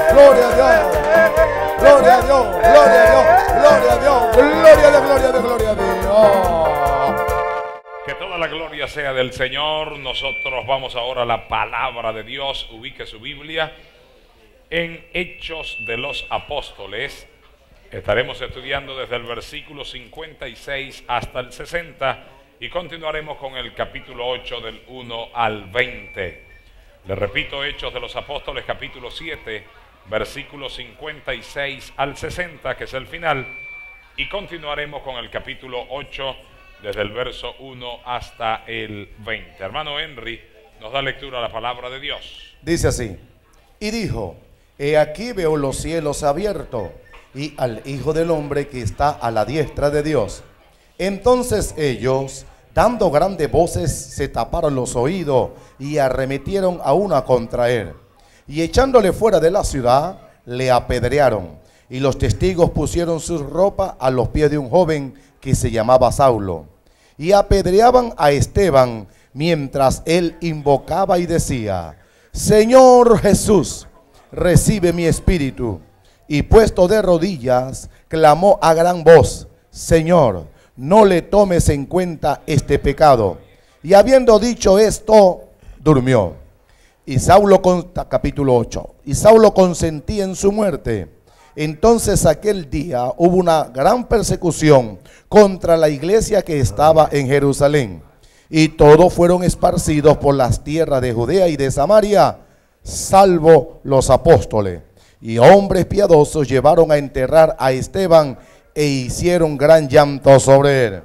Gloria a Dios. Gloria a Dios. Gloria a Dios. Gloria a Dios. Gloria a Dios. Gloria a Dios. Gloria a Dios. Que toda la gloria sea del Señor. Nosotros vamos ahora a la palabra de Dios. Ubique su Biblia en Hechos de los Apóstoles. Estaremos estudiando desde el versículo 56 hasta el 60 y continuaremos con el capítulo 8 del 1 al 20. Le repito, Hechos de los Apóstoles capítulo 7, versículo 56 al 60, que es el final, y continuaremos con el capítulo 8 desde el verso 1 hasta el 20. Hermano Henry nos da lectura a la palabra de Dios. Dice así: y dijo: he aquí veo los cielos abiertos y al Hijo del Hombre que está a la diestra de Dios. Entonces ellos, dando grandes voces, se taparon los oídos y arremetieron a una contra él. Y echándole fuera de la ciudad, le apedrearon. Y los testigos pusieron sus ropas a los pies de un joven que se llamaba Saulo. Y apedreaban a Esteban mientras él invocaba y decía: Señor Jesús, recibe mi espíritu. Y puesto de rodillas, clamó a gran voz: Señor, no le tomes en cuenta este pecado. Y habiendo dicho esto, durmió. Y Saulo, capítulo 8, y Saulo consentía en su muerte. Entonces aquel día hubo una gran persecución contra la iglesia que estaba en Jerusalén. Y todos fueron esparcidos por las tierras de Judea y de Samaria, salvo los apóstoles. Y hombres piadosos llevaron a enterrar a Esteban e hicieron gran llanto sobre él.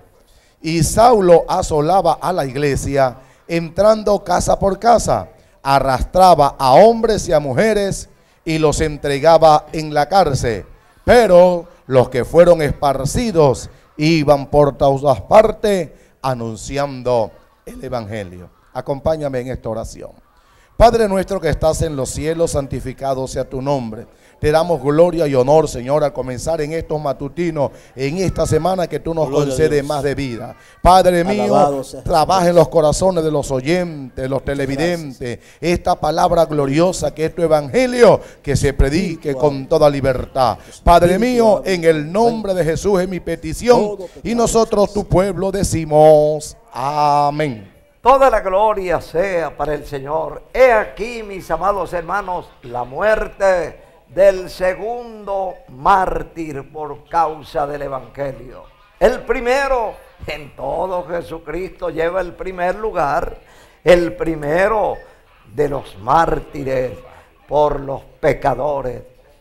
Y Saulo asolaba a la iglesia, entrando casa por casa, arrastraba a hombres y a mujeres y los entregaba en la cárcel. Pero los que fueron esparcidos iban por todas partes anunciando el evangelio. Acompáñame en esta oración. Padre nuestro que estás en los cielos, santificado sea tu nombre. Te damos gloria y honor, Señor, al comenzar en estos matutinos, en esta semana que tú nos concedes más de vida. Padre mío, trabaja en los corazones de los oyentes, los televidentes, esta palabra gloriosa que es tu evangelio, que se predique con toda libertad. Padre mío, en el nombre de Jesús es mi petición y nosotros, tu pueblo, decimos amén. Toda la gloria sea para el Señor. He aquí, mis amados hermanos, la muerte del segundo mártir por causa del evangelio. El primero en todo, Jesucristo lleva el primer lugar, el primero de los mártires por los pecadores,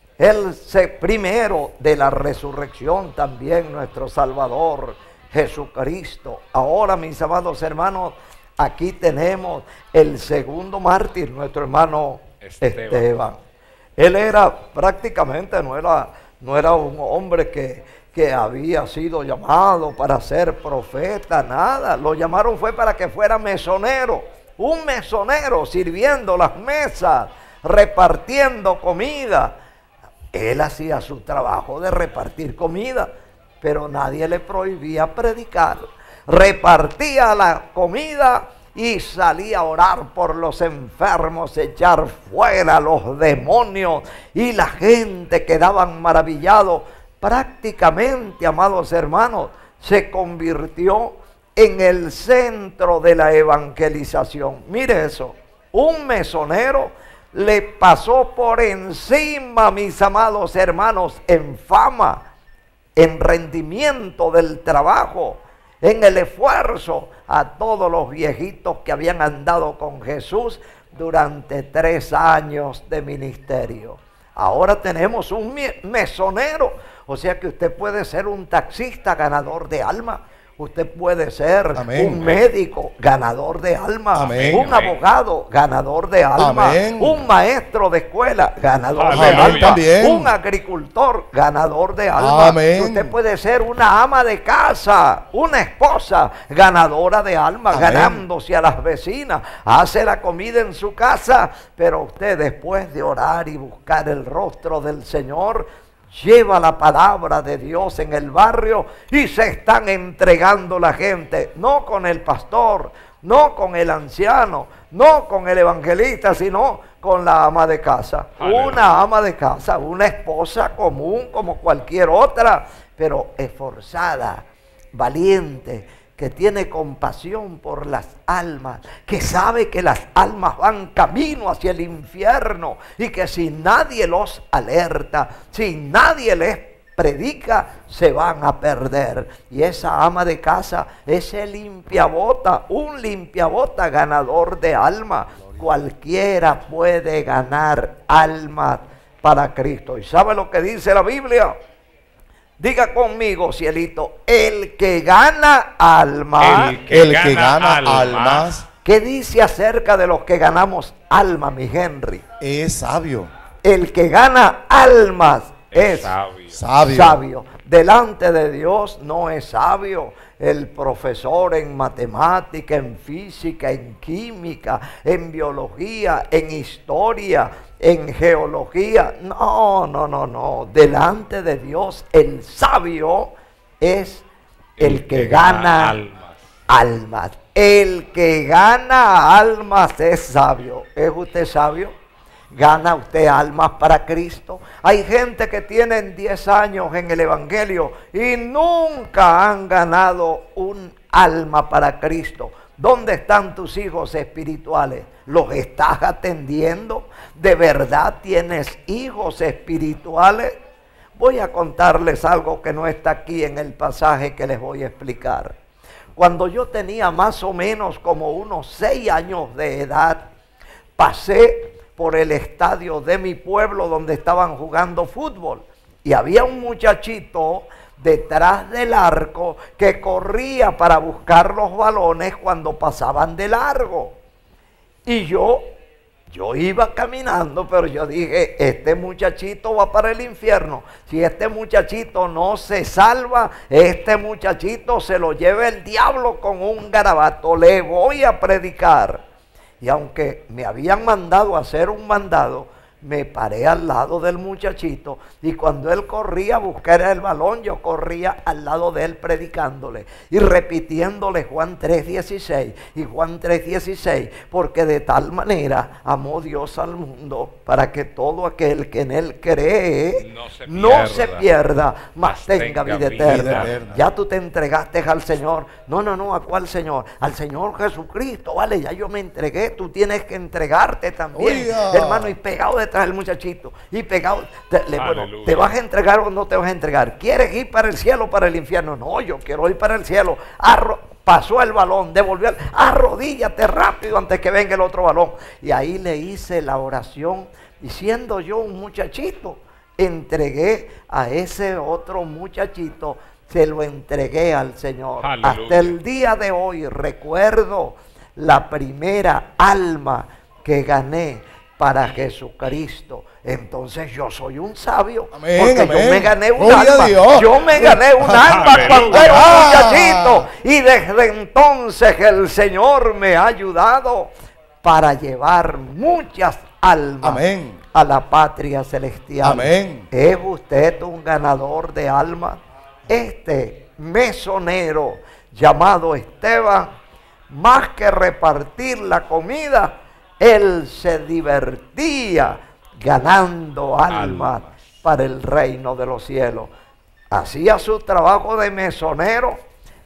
el primero de la resurrección también, nuestro Salvador Jesucristo. Ahora, mis amados hermanos, aquí tenemos el segundo mártir, nuestro hermano Esteban. Él era prácticamente, no era un hombre que había sido llamado para ser profeta, nada. Lo llamaron fue para que fuera mesonero, un mesonero sirviendo las mesas, repartiendo comida. Él hacía su trabajo de repartir comida, pero nadie le prohibía predicar. Repartía la comida y salía a orar por los enfermos, echar fuera los demonios, y la gente quedaban maravillados. Prácticamente, amados hermanos, se convirtió en el centro de la evangelización. Mire eso, un mesonero le pasó por encima, mis amados hermanos, en fama, en rendimiento del trabajo, en el esfuerzo, a todos los viejitos que habían andado con Jesús durante 3 años de ministerio. Ahora tenemos un mesonero, o sea que usted puede ser un taxista ganador de alma. Usted puede ser un médico ganador de alma, un abogado ganador de alma, un maestro de escuela ganador de alma, un agricultor ganador de alma. Usted puede ser una ama de casa, una esposa ganadora de alma, ganándose a las vecinas, hace la comida en su casa, pero usted, después de orar y buscar el rostro del Señor, lleva la palabra de Dios en el barrio y se están entregando la gente, no con el pastor, no con el anciano, no con el evangelista, sino con la ama de casa. Aleluya. Una ama de casa, una esposa común como cualquier otra, pero esforzada, valiente, que tiene compasión por las almas, que sabe que las almas van camino hacia el infierno y que si nadie los alerta, si nadie les predica, se van a perder. Y esa ama de casa, ese limpiabota, un limpiabota ganador de almas. Cualquiera puede ganar almas para Cristo. ¿Y sabe lo que dice la Biblia? Diga conmigo, cielito, el que gana almas. El que gana almas ¿Qué dice acerca de los que ganamos almas, mi Henry? es sabio. El que gana almas es sabio. sabio. Delante de Dios no es sabio el profesor en matemática, en física, en química, en biología, en historia, en geología. No. Delante de Dios el sabio es el que gana almas. El que gana almas es sabio. ¿Es usted sabio? ¿Gana usted almas para Cristo? Hay gente que tienen 10 años en el Evangelio y nunca han ganado un alma para Cristo. ¿Dónde están tus hijos espirituales? ¿Los estás atendiendo? ¿De verdad tienes hijos espirituales? Voy a contarles algo que no está aquí en el pasaje que les voy a explicar. Cuando yo tenía más o menos como unos 6 años de edad, pasé por el estadio de mi pueblo donde estaban jugando fútbol. Y había un muchachito detrás del arco que corría para buscar los balones cuando pasaban de largo. Y yo iba caminando, pero yo dije, este muchachito va para el infierno. Si este muchachito no se salva, este muchachito se lo lleva el diablo con un garabato. Le voy a predicar. Y aunque me habían mandado a hacer un mandado, me paré al lado del muchachito y cuando él corría a buscar el balón, yo corría al lado de él predicándole y repitiéndole Juan 3:16 y Juan 3:16, porque de tal manera amó Dios al mundo para que todo aquel que en él cree no se pierda, mas tenga vida eterna. Ya tú te entregaste al Señor. No, ¿a cuál Señor? Al Señor Jesucristo, vale, ya yo me entregué, tú tienes que entregarte también, hermano, y pegado detrás el muchachito y pegado, bueno, ¿te vas a entregar o no te vas a entregar? ¿Quieres ir para el cielo o para el infierno? No, yo quiero ir para el cielo. Pasó el balón, devolvió, arrodíllate rápido antes que venga el otro balón. Y ahí le hice la oración, y siendo yo un muchachito, entregué a ese otro muchachito, se lo entregué al Señor. Aleluya. Hasta el día de hoy recuerdo la primera alma que gané para Jesucristo. Entonces yo soy un sabio, porque yo me gané un alma. Yo me gané un alma cuando era un muchachito, y desde entonces el Señor me ha ayudado para llevar muchas almas a la patria celestial. ¿Es usted un ganador de almas? Este mesonero llamado Esteban, más que repartir la comida, él se divertía ganando almas para el reino de los cielos. Hacía su trabajo de mesonero,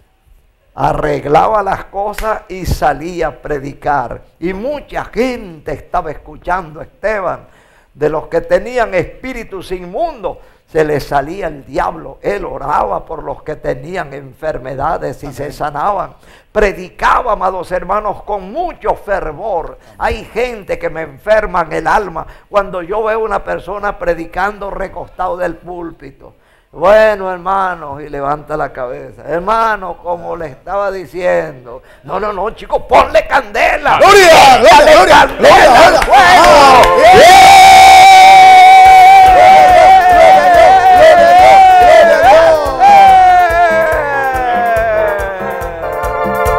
arreglaba las cosas y salía a predicar. Y mucha gente estaba escuchando a Esteban. De los que tenían espíritus inmundos, se les salía el diablo. Él oraba por los que tenían enfermedades y se sanaban. Predicaba, amados hermanos, con mucho fervor. Hay gente que me enferma en el alma cuando yo veo una persona predicando recostado del púlpito. Bueno, hermanos, y levanta la cabeza. Hermano, como le estaba diciendo. No, chicos, ponle candela. ¡Gloria! ¡Dale candela al fuego!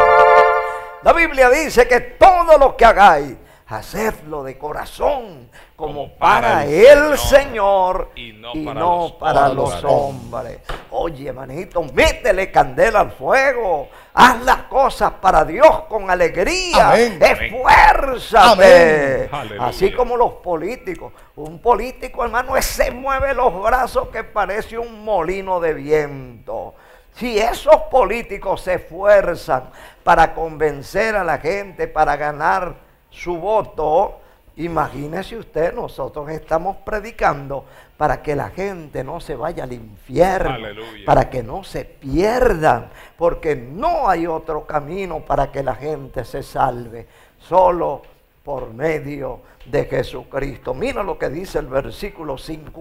La Biblia dice que todo lo que hagáis, hacedlo de corazón, como para el Señor y no para los hombres. Oye, hermanito, métele candela al fuego. Haz las cosas para Dios con alegría. Amén. Esfuérzate. Amén. Así como los políticos. Un político, hermano, ese mueve los brazos que parece un molino de viento. Si esos políticos se esfuerzan para convencer a la gente, para ganar su voto, imagínese usted, nosotros estamos predicando para que la gente no se vaya al infierno, Aleluya. para que no se pierdan, porque no hay otro camino para que la gente se salve, solo por medio de Jesucristo. Mira lo que dice el versículo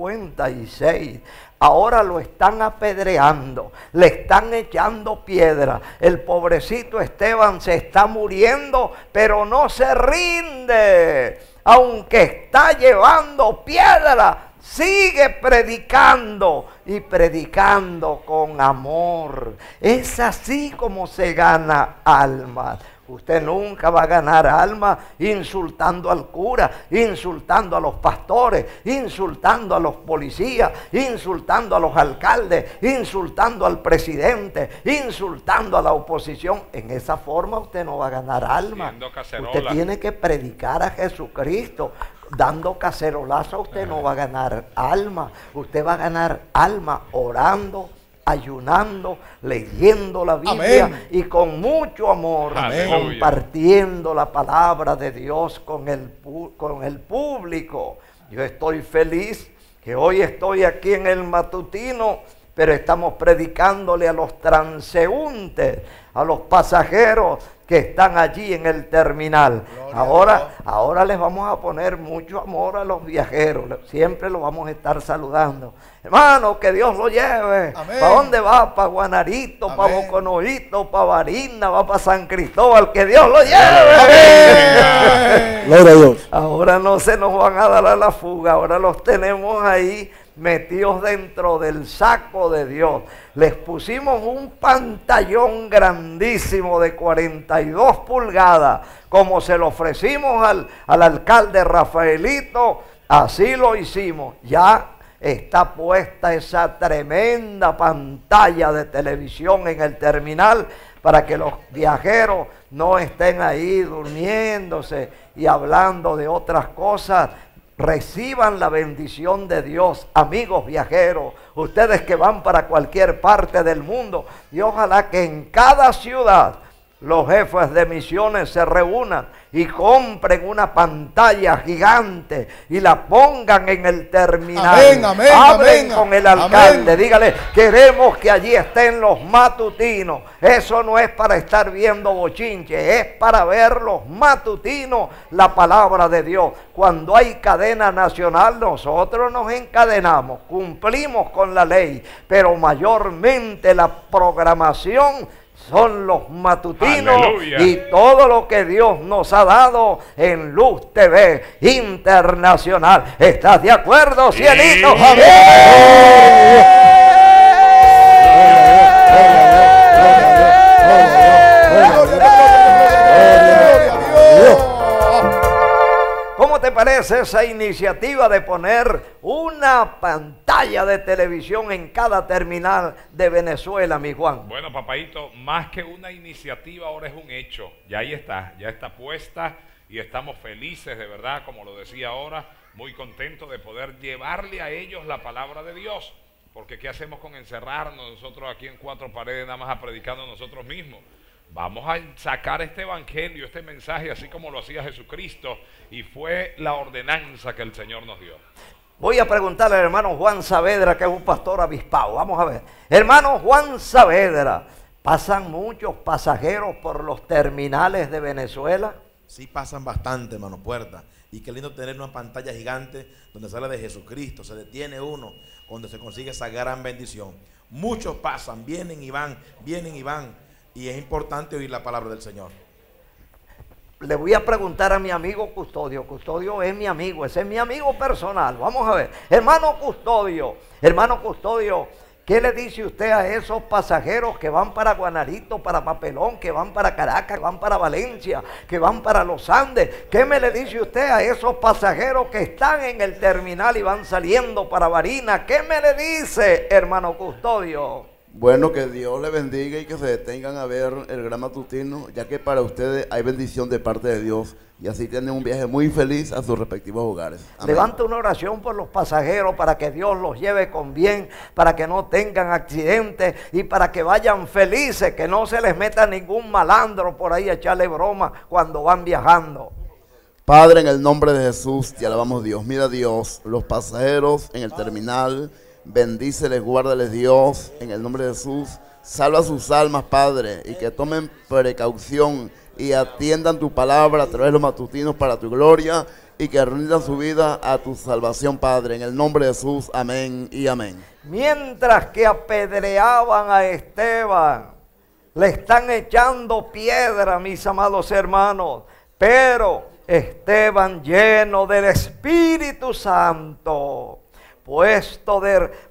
56. Ahora lo están apedreando, le están echando piedra. El pobrecito Esteban se está muriendo, pero no se rinde. Aunque está llevando piedra, sigue predicando y predicando con amor. Es así como se gana almas. Usted nunca va a ganar alma insultando al cura, insultando a los pastores, insultando a los policías, insultando a los alcaldes, insultando al presidente, insultando a la oposición. En esa forma usted no va a ganar alma. Usted tiene que predicar a Jesucristo. Dando cacerolazo usted no va a ganar alma. Usted va a ganar alma orando, ayunando, leyendo la Biblia. Amén. Y con mucho amor, Aleluya, compartiendo la palabra de Dios con el público. Yo estoy feliz que hoy estoy aquí en el matutino, pero estamos predicándole a los transeúntes, a los pasajeros que están allí en el terminal. Ahora les vamos a poner mucho amor a los viajeros. Siempre los vamos a estar saludando. Hermano, que Dios lo lleve. ¿Para dónde va? Para Guanarito, para Boconoito, para Barina, va para San Cristóbal. Que Dios lo lleve. Gloria a Dios. Ahora no se nos van a dar a la fuga. Ahora los tenemos ahí metidos dentro del saco de Dios. Les pusimos un pantallón grandísimo de 42 pulgadas, como se lo ofrecimos al alcalde Rafaelito, así lo hicimos. Ya está puesta esa tremenda pantalla de televisión en el terminal para que los viajeros no estén ahí durmiéndose y hablando de otras cosas. Reciban la bendición de Dios, amigos viajeros, ustedes que van para cualquier parte del mundo, y ojalá que en cada ciudad los jefes de misiones se reúnan y compren una pantalla gigante y la pongan en el terminal. Amén, amén, hablen amén, con el alcalde, amén. dígale, queremos que allí estén los matutinos. Eso no es para estar viendo bochinche, es para ver los matutinos, la palabra de Dios. Cuando hay cadena nacional, nosotros nos encadenamos, cumplimos con la ley, pero mayormente la programación son los matutinos. Aleluya. Y todo lo que Dios nos ha dado en Luz TV Internacional. ¿Estás de acuerdo, cielito? ¿Cómo te parece esa iniciativa de poner una pantalla de televisión en cada terminal de Venezuela, mi Juan? Bueno, papaito, más que una iniciativa, ahora es un hecho. Ya está puesta y estamos felices, de verdad, como lo decía ahora, muy contentos de poder llevarle a ellos la palabra de Dios. Porque ¿qué hacemos con encerrarnos nosotros aquí en cuatro paredes nada más a predicando nosotros mismos? Vamos a sacar este evangelio, este mensaje, así como lo hacía Jesucristo, y fue la ordenanza que el Señor nos dio. Voy a preguntarle al hermano Juan Saavedra, que es un pastor avispado. Vamos a ver. Hermano Juan Saavedra, ¿pasan muchos pasajeros por los terminales de Venezuela? Sí, pasan bastante, hermano Puerta. Y qué lindo tener una pantalla gigante donde sale de Jesucristo. Se detiene uno, donde se consigue esa gran bendición. Muchos pasan, vienen y van, vienen y van. Y es importante oír la palabra del Señor. Le voy a preguntar a mi amigo Custodio. Custodio es mi amigo, ese es mi amigo personal. Vamos a ver. Hermano Custodio, ¿Qué le dice usted a esos pasajeros que van para Guanarito, para Papelón, que van para Caracas, que van para Valencia, que van para los Andes? ¿Qué me le dice usted a esos pasajeros que están en el terminal y van saliendo para Barinas? ¿Qué me le dice, hermano Custodio? Bueno, que Dios le bendiga y que se detengan a ver el gran matutino, ya que para ustedes hay bendición de parte de Dios y así tienen un viaje muy feliz a sus respectivos hogares. Amén. Levanta una oración por los pasajeros para que Dios los lleve con bien, para que no tengan accidentes y para que vayan felices, que no se les meta ningún malandro por ahí a echarle broma cuando van viajando. Padre, en el nombre de Jesús, te alabamos Dios. Mira Dios, los pasajeros en el terminal, bendíceles, guárdales Dios, en el nombre de Jesús. Salva sus almas, Padre, y que tomen precaución y atiendan tu palabra a través de los matutinos para tu gloria y que rindan su vida a tu salvación, Padre. En el nombre de Jesús, amén y amén. Mientras que apedreaban a Esteban, le están echando piedra, mis amados hermanos, pero Esteban, lleno del Espíritu Santo, puesto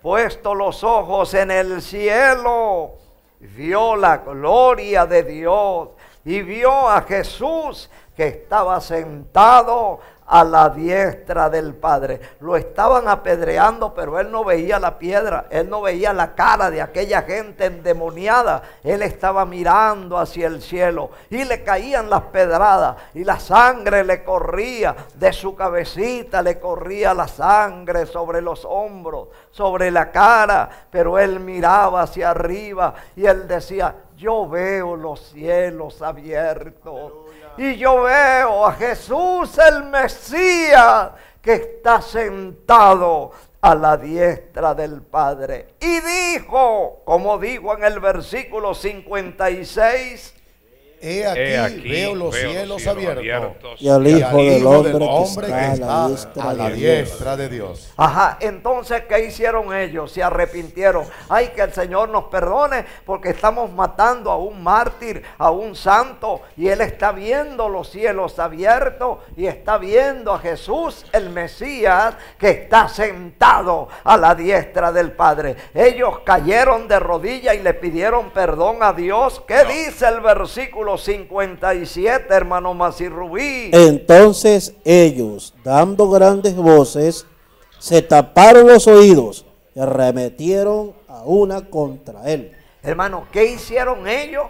los ojos en el cielo, vio la gloria de Dios y vio a Jesús que estaba sentado a la diestra del Padre. Lo estaban apedreando, pero él no veía la piedra, él no veía la cara de aquella gente endemoniada. Él estaba mirando hacia el cielo y le caían las pedradas y la sangre le corría de su cabecita, le corría la sangre sobre los hombros, sobre la cara, pero él miraba hacia arriba y él decía: yo veo los cielos abiertos y yo veo a Jesús el Mesías que está sentado a la diestra del Padre. Y dijo, como digo en el versículo 56, He aquí veo los cielos abiertos y al Hijo del Hombre que está a la diestra de Dios. Ajá, entonces ¿qué hicieron ellos? Se arrepintieron. Ay, que el Señor nos perdone porque estamos matando a un mártir, a un santo, y él está viendo los cielos abiertos y está viendo a Jesús el Mesías que está sentado a la diestra del Padre. Ellos cayeron de rodillas y le pidieron perdón a Dios. ¿Qué dice el versículo 57, hermano Masirrubí? Entonces ellos, dando grandes voces, se taparon los oídos y arremetieron a una contra él. Hermano, ¿qué hicieron ellos?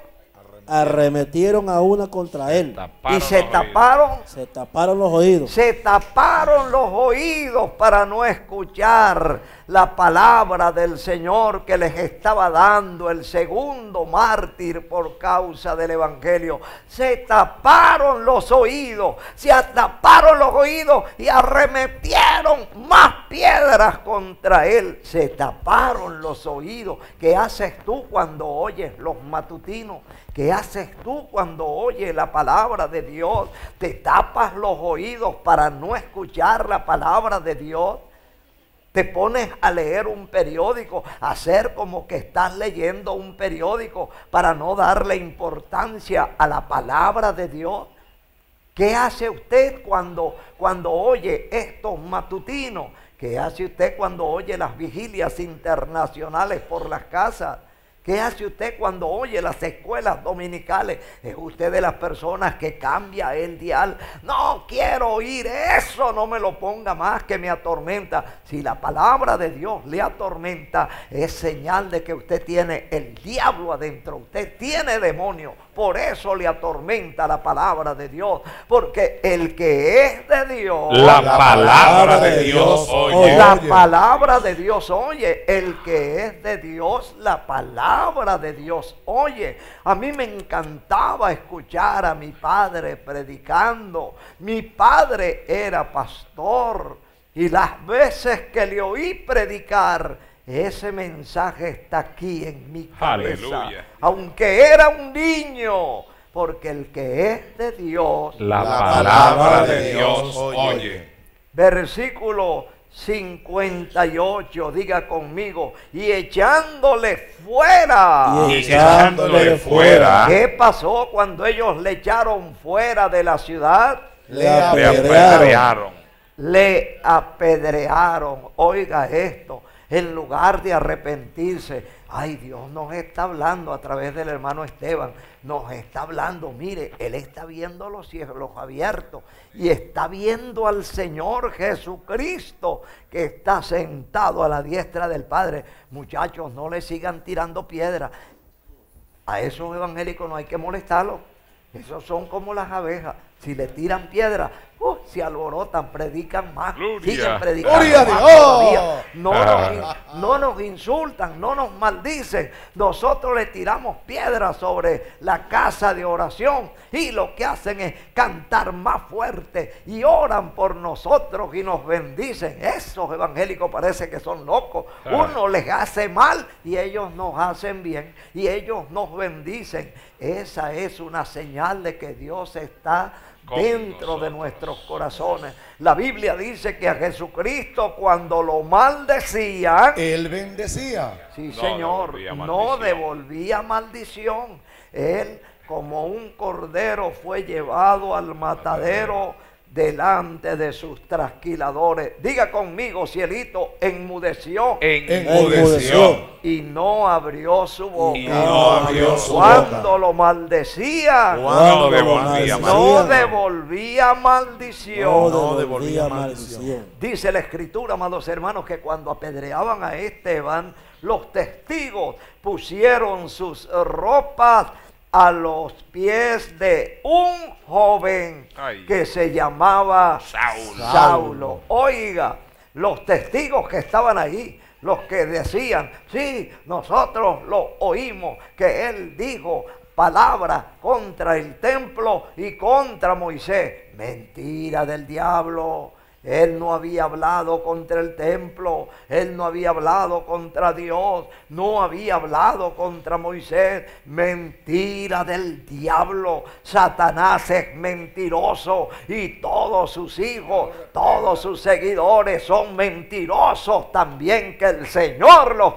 Arremetieron a una contra él. Y se taparon. Se taparon los oídos. Se taparon los oídos para no escuchar la palabra del Señor que les estaba dando el segundo mártir por causa del Evangelio. Se taparon los oídos, se taparon los oídos y arremetieron más piedras contra él. Se taparon los oídos. ¿Qué haces tú cuando oyes los matutinos? ¿Qué haces tú cuando oyes la palabra de Dios? ¿Te tapas los oídos para no escuchar la palabra de Dios? ¿Te pones a leer un periódico, a hacer como que estás leyendo un periódico para no darle importancia a la palabra de Dios? ¿Qué hace usted cuando oye estos matutinos? ¿Qué hace usted cuando oye las vigilias internacionales por las casas? ¿Qué hace usted cuando oye las escuelas dominicales? ¿Es usted de las personas que cambia el dial? No quiero oír eso, no me lo ponga más que me atormenta. Si la palabra de Dios le atormenta, es señal de que usted tiene el diablo adentro. Usted tiene demonio. Por eso le atormenta la palabra de Dios. Porque el que es de Dios, la palabra de Dios oye. La palabra de Dios oye. El que es de Dios, la palabra de Dios oye. A mí me encantaba escuchar a mi padre predicando. Mi padre era pastor y las veces que le oí predicar, ese mensaje está aquí en mi cabeza. Aleluya. Aunque era un niño, porque el que es de Dios, La palabra de Dios oye. Versículo 58, diga conmigo, y echándole fuera. Y echándole fuera. ¿Qué pasó cuando ellos le echaron fuera de la ciudad? Le apedrearon. Le apedrearon. Oiga esto, en lugar de arrepentirse. Ay, Dios nos está hablando a través del hermano Esteban, nos está hablando, mire, él está viendo los cielos abiertos y está viendo al Señor Jesucristo que está sentado a la diestra del Padre. Muchachos, no le sigan tirando piedras. A esos evangélicos no hay que molestarlos. Esos son como las abejas. Si le tiran piedra, se alborotan, predican más, Gloria. siguen predicando Gloria a más Dios. todavía. No nos insultan, no nos maldicen. Nosotros le tiramos piedras sobre la casa de oración y lo que hacen es cantar más fuerte y oran por nosotros y nos bendicen. Esos evangélicos parece que son locos. Uno les hace mal y ellos nos hacen bien y ellos nos bendicen. Esa es una señal de que Dios está dentro de nuestros corazones. La Biblia dice que a Jesucristo cuando lo maldecían, Él bendecía. sí, No Señor, devolvía no maldición. devolvía maldición. Él, como un cordero, fue llevado al matadero delante de sus trasquiladores. Diga conmigo, cielito, enmudeció Enmudeció. y no abrió su boca. Y no abrió su Cuando lo maldecía, No devolvía no maldición. devolvía maldición. No devolvía devolvía maldición. maldición. Dice la Escritura, amados hermanos, que cuando apedreaban a Esteban, los testigos pusieron sus ropas a los pies de un joven Ay. que se llamaba Saulo. Saulo. Oiga, los testigos que estaban ahí, los que decían, sí, nosotros lo oímos, que él dijo palabras contra el templo y contra Moisés. Mentira del diablo. Él no había hablado contra el templo, él no había hablado contra Dios, no había hablado contra Moisés. Mentira del diablo. Satanás es mentiroso y todos sus hijos, todos sus seguidores son mentirosos también. Que el Señor los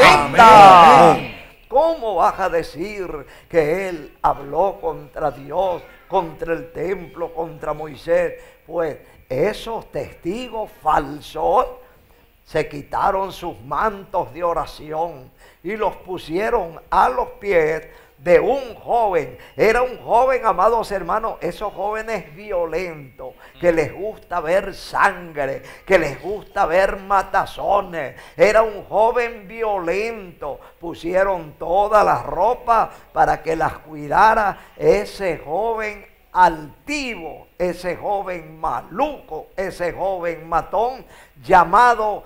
reprenda. ¿Cómo vas a decir que él habló contra Dios, contra el templo, contra Moisés? Pues esos testigos falsos se quitaron sus mantos de oración y los pusieron a los pies de un joven. Era un joven, amados hermanos, esos jóvenes violentos, que les gusta ver sangre, que les gusta ver matazones. Era un joven violento. Pusieron todas las ropas para que las cuidara ese joven altivo, ese joven maluco, ese joven matón llamado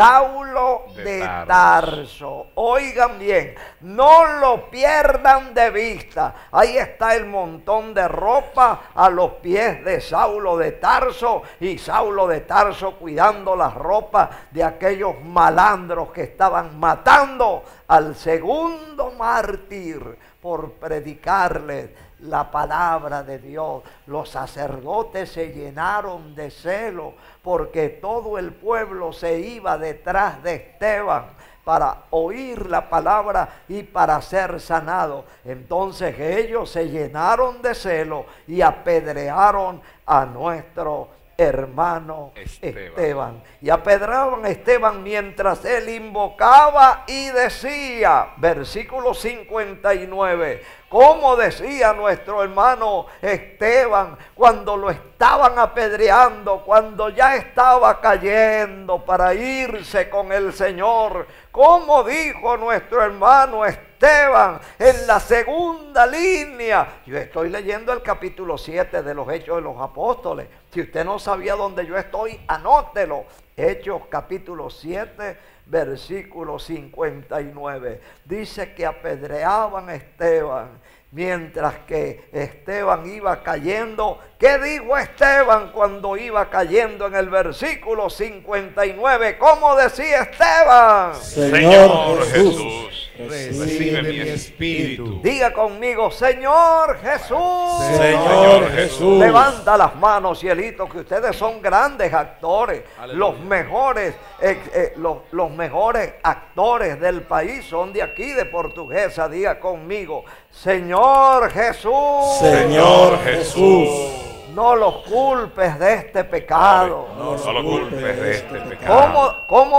Saulo de Tarso. Oigan bien, no lo pierdan de vista. Ahí está el montón de ropa a los pies de Saulo de Tarso, y Saulo de Tarso cuidando las ropas de aquellos malandros que estaban matando al segundo mártir por predicarles la palabra de Dios. Los sacerdotes se llenaron de celo porque todo el pueblo se iba detrás de Esteban para oír la palabra y para ser sanado. Entonces ellos se llenaron de celo y apedrearon a nuestro hermano Esteban. Y apedreaban a Esteban mientras él invocaba y decía, versículo 59, ¿cómo decía nuestro hermano Esteban cuando lo estaban apedreando, cuando ya estaba cayendo para irse con el Señor? ¿Cómo dijo nuestro hermano Esteban en la segunda línea? Yo estoy leyendo el capítulo 7 de los Hechos de los Apóstoles. Si usted no sabía dónde yo estoy, anótelo. Hechos capítulo 7, versículo 59. Dice que apedreaban a Esteban mientras que Esteban iba cayendo. ¿Qué dijo Esteban cuando iba cayendo en el versículo 59? ¿Cómo decía Esteban? Señor Jesús, recibe mi espíritu. Diga conmigo, Señor Jesús. Señor Jesús. Levanta las manos, cielito, que ustedes son grandes actores. Aleluya. Los mejores actores del país son de aquí, de Portuguesa. Diga conmigo, Señor Jesús. Señor Jesús. no los culpes de este pecado. No lo culpes de este pecado.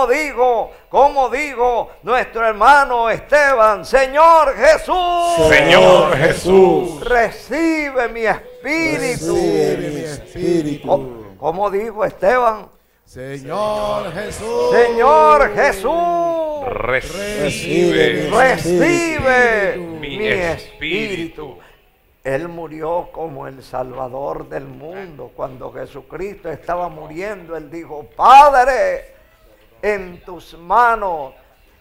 ¿Cómo digo nuestro hermano Esteban? Señor Jesús, Señor Jesús, recibe mi espíritu. Recibe mi espíritu. ¿Cómo dijo Esteban? Señor Jesús. Señor Jesús, recibe recibe mi mi espíritu. espíritu. Él murió como el Salvador del mundo. Cuando Jesucristo estaba muriendo, Él dijo: Padre, en tus manos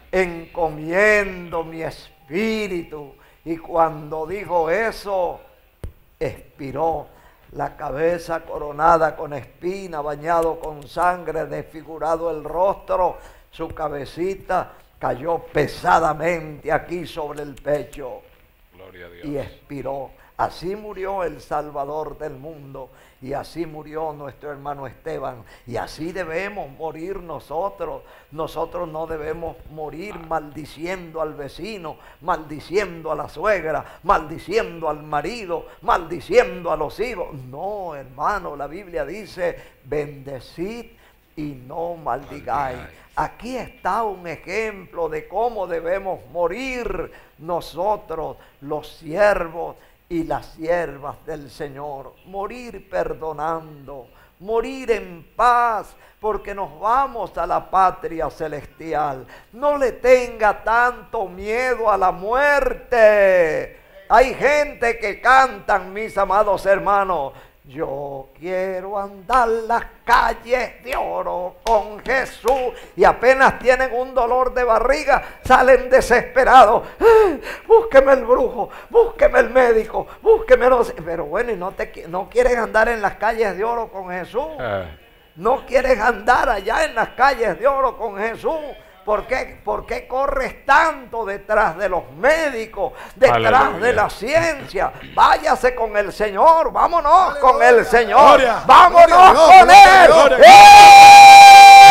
encomiendo mi espíritu. Y cuando dijo eso, expiró. La cabeza coronada con espina, bañado con sangre, desfigurado el rostro, su cabecita cayó pesadamente aquí sobre el pecho. Gloria a Dios. Y expiró. Así murió el Salvador del mundo, y así murió nuestro hermano Esteban, y así debemos morir nosotros. Nosotros no debemos morir maldiciendo al vecino, maldiciendo a la suegra, maldiciendo al marido, maldiciendo a los hijos. No, hermano, la Biblia dice: bendecid y no maldigáis. Aquí está un ejemplo de cómo debemos morir nosotros, los siervos y las siervas del Señor. Morir perdonando, morir en paz, porque nos vamos a la patria celestial. No le tenga tanto miedo a la muerte. Hay gente que cantan, mis amados hermanos: yo quiero andar las calles de oro con Jesús. Y apenas tienen un dolor de barriga, salen desesperados. Búsqueme el brujo, búsqueme el médico, búsqueme los... Pero bueno, ¿y no quieres andar en las calles de oro con Jesús? ¿No quieres andar allá en las calles de oro con Jesús? ¿Por qué corres tanto detrás de los médicos, detrás Aleluya. de la ciencia? Váyase con el Señor, vámonos con el Señor, Gloria, vámonos gloria a Dios, con gloria, Él. gloria.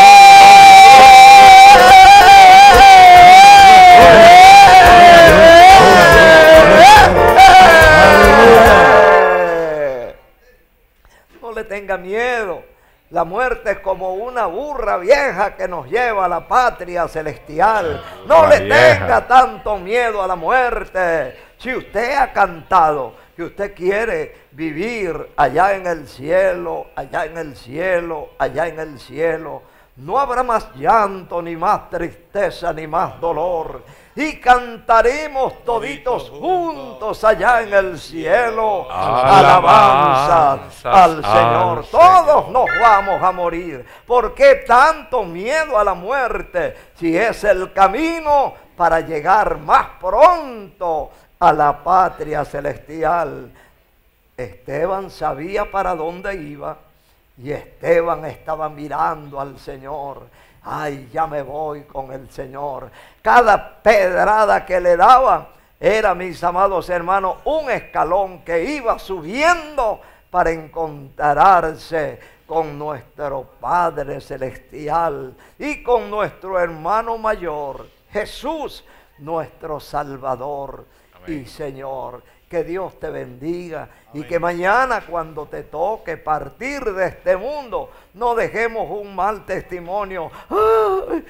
No le tenga miedo. La muerte es como una burra vieja que nos lleva a la patria celestial. No le tenga tanto miedo a la muerte. Si usted ha cantado que usted quiere vivir allá en el cielo, allá en el cielo, allá en el cielo, no habrá más llanto, ni más tristeza, ni más dolor. Y cantaremos toditos juntos allá en el cielo alabanzas al Señor. Todos nos vamos a morir. ¿Por qué tanto miedo a la muerte? Si es el camino para llegar más pronto a la patria celestial. Esteban sabía para dónde iba. Y Esteban estaba mirando al Señor. Ay, ya me voy con el Señor. Cada pedrada que le daban era, mis amados hermanos, un escalón que iba subiendo para encontrarse con nuestro Padre Celestial y con nuestro hermano mayor, Jesús, nuestro Salvador y Señor. Que Dios te bendiga. Amén. Y que mañana, cuando te toque partir de este mundo, no dejemos un mal testimonio. ¡Ay,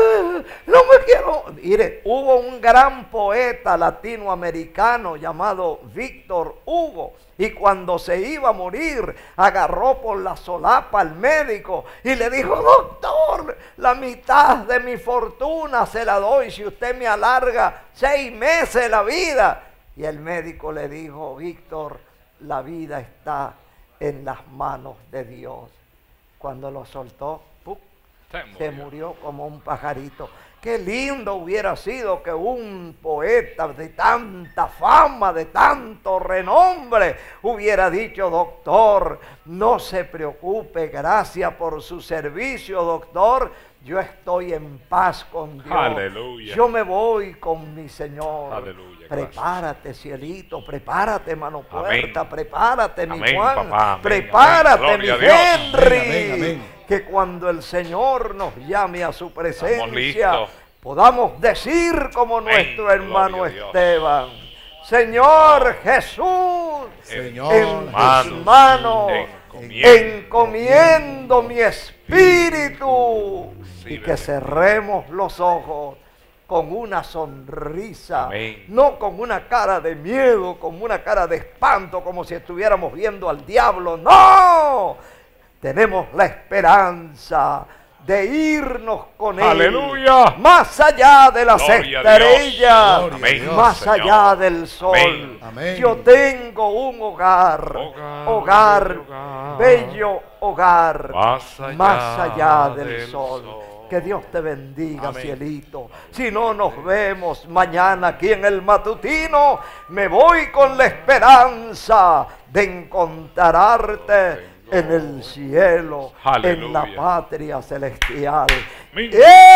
no me quiero! Mire, hubo un gran poeta latinoamericano llamado Víctor Hugo. Y cuando se iba a morir, agarró por la solapa al médico y le dijo: doctor, la mitad de mi fortuna se la doy si usted me alarga 6 meses la vida. Y el médico le dijo: Víctor, la vida está en las manos de Dios. Cuando lo soltó, ¡pum!, se murió como un pajarito. Qué lindo hubiera sido que un poeta de tanta fama, de tanto renombre, hubiera dicho: doctor, no se preocupe, gracias por su servicio, doctor. Yo estoy en paz con Dios. Aleluya. Yo me voy con mi Señor. Aleluya. Prepárate, cielito, prepárate, mano puerta, Amén. Prepárate, mi Amén, Juan, papá. Amén. prepárate, Amén. mi Gloria a Dios. Henry, Amén, amén. que cuando el Señor nos llame a su presencia, listos. podamos decir como Amén. nuestro hermano Gloria a Dios. Esteban: Señor Jesús, Señor, en manos, tus manos encomiendo encomiendo mi espíritu. Sí, Y que cerremos los ojos con una sonrisa, Amén. no con una cara de miedo, con una cara de espanto, como si estuviéramos viendo al diablo. ¡No! Tenemos la esperanza de irnos con Él. ¡Aleluya! Más allá de las Gloria a Dios. estrellas, Gloria a Amén, Dios. más Señor. allá del sol. Amén. Amén. Yo tengo un hogar, Hogar, bello hogar, más allá del del sol. sol. Que Dios te bendiga, Amén. cielito. Si no nos vemos mañana aquí en el matutino, me voy con la esperanza de encontrarte en el cielo, en la Aleluya. patria celestial. Amén.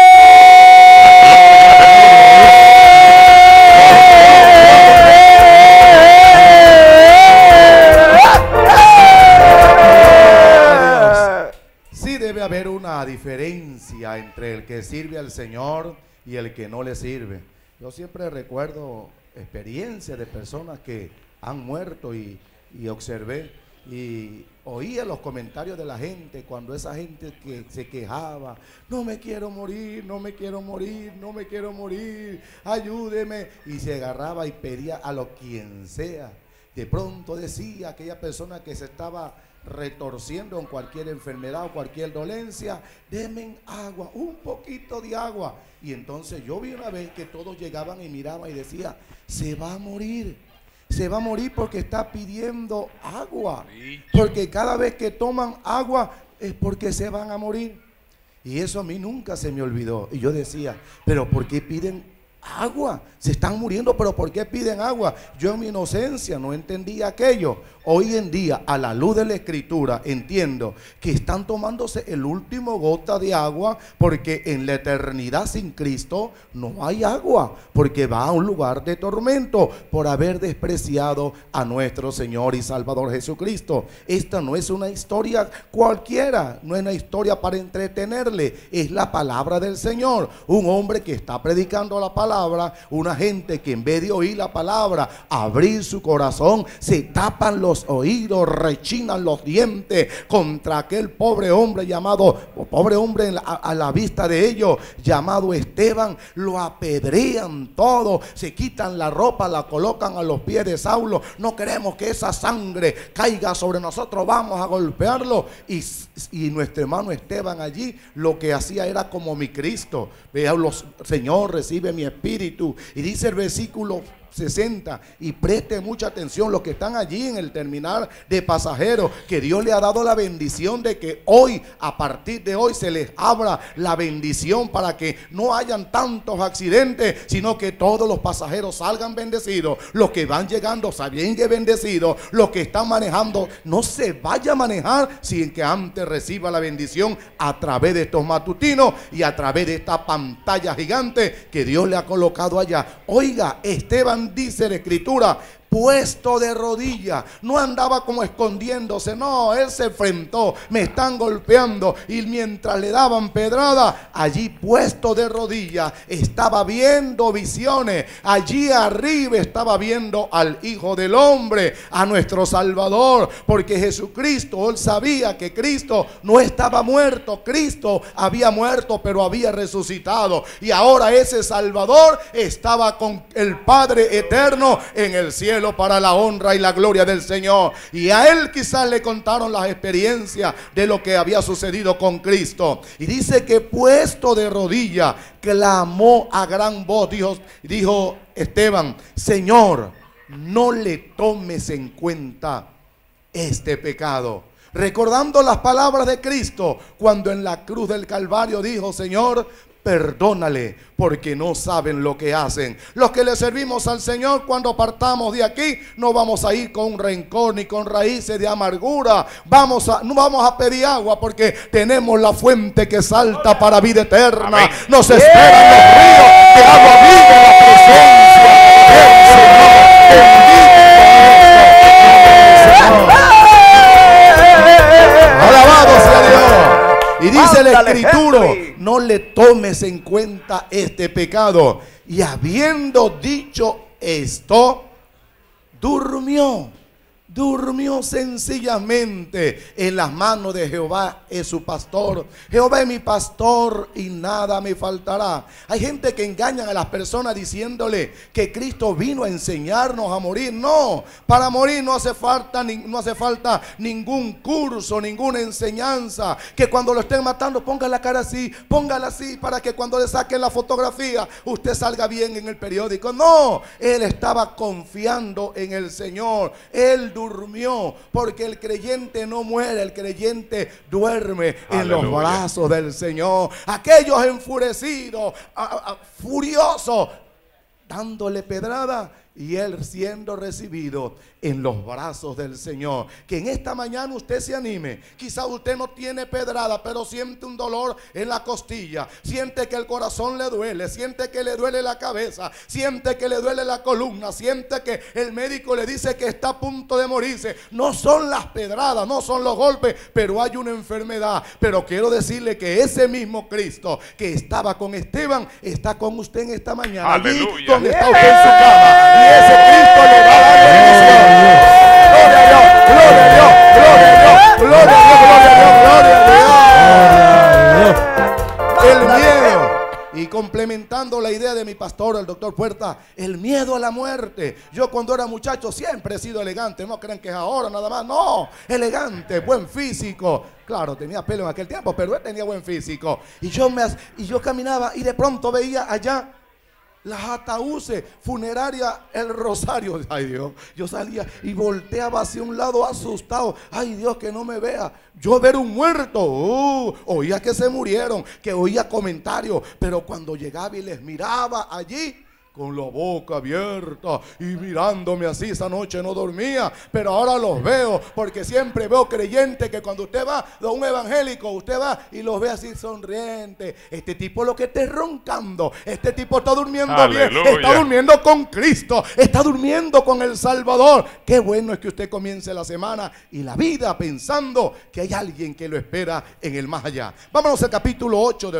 sí debe haber una diferencia entre el que sirve al Señor y el que no le sirve. Yo siempre recuerdo experiencias de personas que han muerto y observé y oía los comentarios de la gente cuando esa gente que se quejaba: no me quiero morir, no me quiero morir, no me quiero morir, ayúdeme, y se agarraba y pedía a lo quien sea. De pronto decía aquella persona que se estaba retorciendo en cualquier enfermedad o cualquier dolencia: denme agua, un poquito de agua. Y entonces yo vi una vez que todos llegaban y miraban y decía: se va a morir, se va a morir porque está pidiendo agua, porque cada vez que toman agua es porque se van a morir. Y eso a mí nunca se me olvidó. Y yo decía: pero ¿por qué piden agua? Se están muriendo, pero ¿por qué piden agua? Yo en mi inocencia no entendía aquello. Hoy en día, a la luz de la Escritura, entiendo que están tomándose el último gota de agua, porque en la eternidad sin Cristo no hay agua, porque va a un lugar de tormento por haber despreciado a nuestro Señor y Salvador Jesucristo. Esta no es una historia cualquiera, no es una historia para entretenerle, es la palabra del Señor. Un hombre que está predicando la palabra, una gente que en vez de oír la palabra, abrir su corazón, se tapan los oídos, rechinan los dientes contra aquel pobre hombre llamado, pobre hombre a la vista de ellos, llamado Esteban. Lo apedrean todo, se quitan la ropa, la colocan a los pies de Saulo. No queremos que esa sangre caiga sobre nosotros, vamos a golpearlo. Y nuestro hermano Esteban allí lo que hacía era como mi Cristo: vea, Señor, recibe mi espíritu. Y dice el versículo 60, y preste mucha atención los que están allí en el terminal de pasajeros, que Dios le ha dado la bendición de que hoy, a partir de hoy, se les abra la bendición para que no hayan tantos accidentes, sino que todos los pasajeros salgan bendecidos. Los que van llegando salgan bendecidos. Los que están manejando, no se vaya a manejar sin que antes reciba la bendición a través de estos matutinos y a través de esta pantalla gigante que Dios le ha colocado allá. Oiga, Esteban, dice la Escritura, puesto de rodillas, no andaba como escondiéndose, no, él se enfrentó: me están golpeando, y mientras le daban pedrada, allí puesto de rodillas, estaba viendo visiones. Allí arriba estaba viendo al Hijo del Hombre, a nuestro Salvador, porque Jesucristo, él sabía que Cristo no estaba muerto, Cristo había muerto, pero había resucitado, y ahora ese Salvador estaba con el Padre eterno en el cielo, para la honra y la gloria del Señor. Y a él quizás le contaron las experiencias de lo que había sucedido con Cristo. Y dice que puesto de rodillas, clamó a gran voz, dijo Esteban: Señor, no le tomes en cuenta este pecado. Recordando las palabras de Cristo cuando en la cruz del Calvario dijo: Señor, perdónale, porque no saben lo que hacen. Los que le servimos al Señor, cuando partamos de aquí, no vamos a ir con rencor ni con raíces de amargura. No vamos a pedir agua, porque tenemos la fuente que salta para vida eterna. Amén. Nos esperan los ríos de agua viva en la presencia del Señor. Alabado sea Dios. Y dice la Escritura: no le tomes en cuenta este pecado. Y habiendo dicho esto, durmió. durmió sencillamente en las manos de Jehová es su pastor. Jehová es mi pastor y nada me faltará. Hay gente que engañan a las personas diciéndole que Cristo vino a enseñarnos a morir. No, para morir no hace falta ningún curso, ninguna enseñanza. Que cuando lo estén matando ponga la cara así, póngala así, para que cuando le saquen la fotografía usted salga bien en el periódico. No, él estaba confiando en el Señor. Él durmió, porque el creyente no muere, el creyente duerme en los brazos del Señor. Aquellos enfurecidos, furiosos, dándole pedrada, y él siendo recibido en los brazos del Señor. Que en esta mañana usted se anime. Quizá usted no tiene pedrada, pero siente un dolor en la costilla, siente que el corazón le duele, siente que le duele la cabeza, siente que le duele la columna, siente que el médico le dice que está a punto de morirse. No son las pedradas, no son los golpes, pero hay una enfermedad. Pero quiero decirle que ese mismo Cristo que estaba con Esteban está con usted en esta mañana. Allí donde está usted en su cama, y ese Cristo le va a dar bendición. Gloria a Dios, gloria a Dios, gloria a Dios, gloria a Dios, gloria a Dios. El miedo, y complementando la idea de mi pastor, el doctor Puerta, el miedo a la muerte. Yo cuando era muchacho siempre he sido elegante. No crean que es ahora nada más. No, elegante, buen físico. Claro, tenía pelo en aquel tiempo, pero él tenía buen físico. Y yo caminaba y de pronto veía allá las ataúdes funerarias, el rosario. Ay Dios, yo salía y volteaba hacia un lado asustado. Ay Dios, que no me vea yo ver un muerto. Oía que se murieron, que oía comentarios, pero cuando llegaba y les miraba allí con la boca abierta y mirándome así, esa noche no dormía, pero ahora los veo, porque siempre veo creyentes que cuando usted va de un evangélico, usted va y los ve así sonrientes. Este tipo lo que esté roncando, este tipo está durmiendo bien, está durmiendo con Cristo, está durmiendo con el Salvador. Qué bueno es que usted comience la semana y la vida pensando que hay alguien que lo espera en el más allá. Vámonos al capítulo 8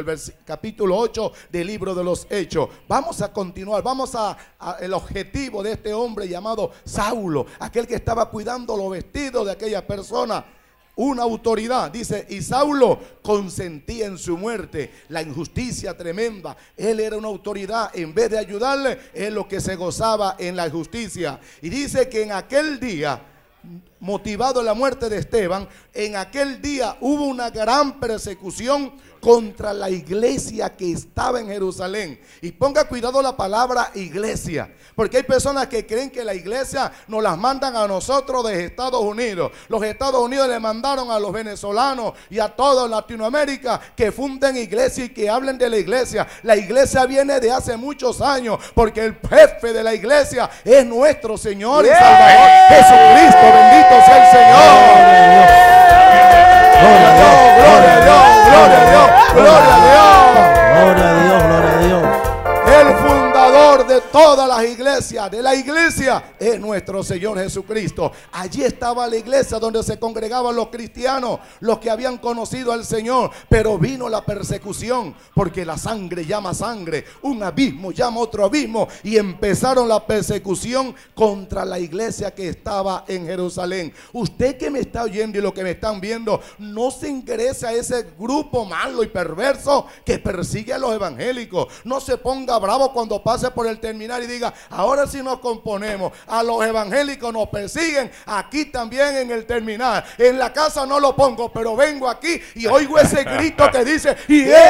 del libro de los Hechos. Vamos a continuar. Vamos el objetivo de este hombre llamado Saulo, aquel que estaba cuidando los vestidos de aquella persona. Una autoridad, dice, y Saulo consentía en su muerte, la injusticia tremenda. Él era una autoridad, en vez de ayudarle, él lo que se gozaba en la justicia. Y dice que en aquel día, motivado en la muerte de Esteban, en aquel día hubo una gran persecución contra la iglesia que estaba en Jerusalén. Y ponga cuidado la palabra iglesia, porque hay personas que creen que la iglesia nos las mandan a nosotros de Estados Unidos. Los Estados Unidos le mandaron a los venezolanos y a toda Latinoamérica que funden iglesia y que hablen de la iglesia. La iglesia viene de hace muchos años, porque el jefe de la iglesia es nuestro Señor y Salvador Jesucristo. Bendito sea el Señor. Gloria a Dios, gloria a Dios, gloria a Dios, gloria a Dios. Gloria a Dios, gloria a Dios. El fundador de todas las iglesias, de la iglesia, es nuestro Señor Jesucristo. Allí estaba la iglesia donde se congregaban los cristianos, los que habían conocido al Señor. Pero vino la persecución, porque la sangre llama sangre, un abismo llama otro abismo, y empezaron la persecución contra la iglesia que estaba en Jerusalén. Usted que me está oyendo y los que me están viendo, no se ingrese a ese grupo malo y perverso que persigue a los evangélicos. No se ponga bravo cuando pase por el terminal y diga, ahora sí nos componemos. A los evangélicos nos persiguen aquí también en el terminal. En la casa no lo pongo, pero vengo aquí y oigo ese grito que dice, y me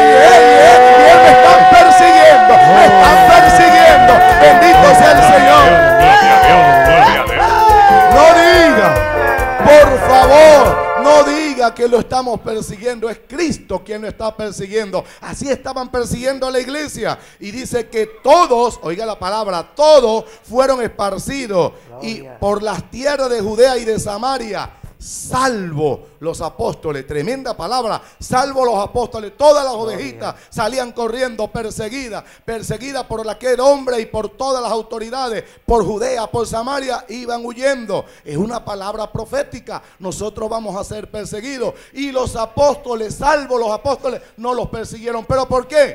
están persiguiendo, me están persiguiendo. Bendito sea el Señor. No diga, por favor, no diga que lo estamos persiguiendo. Es Cristo quien lo está persiguiendo. Así estaban persiguiendo a la iglesia. Y dice que todos, oiga la palabra, todos fueron esparcidos y por las tierras de Judea y de Samaria, salvo los apóstoles. Tremenda palabra, salvo los apóstoles. Todas las ovejitas salían corriendo perseguidas por aquel hombre y por todas las autoridades. Por Judea, por Samaria iban huyendo. Es una palabra profética. Nosotros vamos a ser perseguidos. Y los apóstoles, salvo los apóstoles, no los persiguieron. ¿Pero por qué?